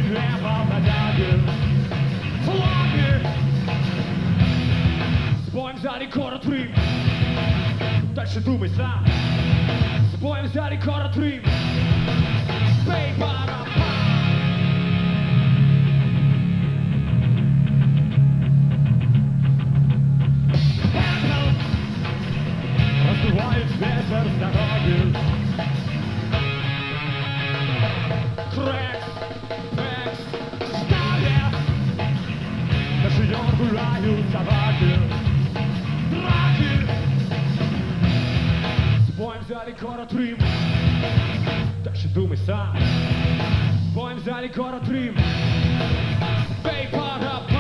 хлеба подали флаги. Споем взяли город в Рим. Дальше думай сам. Споем взяли город в Рим. Бей барабан. Раздувает ветер с дороги. Крэкс, крэкс, стали. На шиёр гуляют собаки. Драки. Споем взяли город Рим. Дальше думай сам. Споем взяли город Рим. Бей барабан.